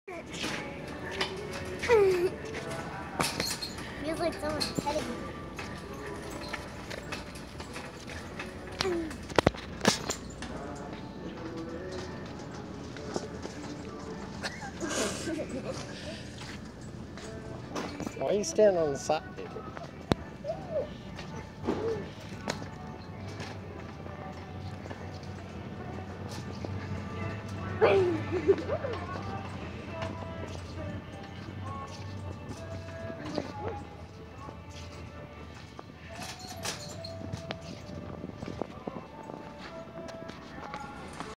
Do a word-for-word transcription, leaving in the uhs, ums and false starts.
Feels like someone's petting me. Why are you standing on the side?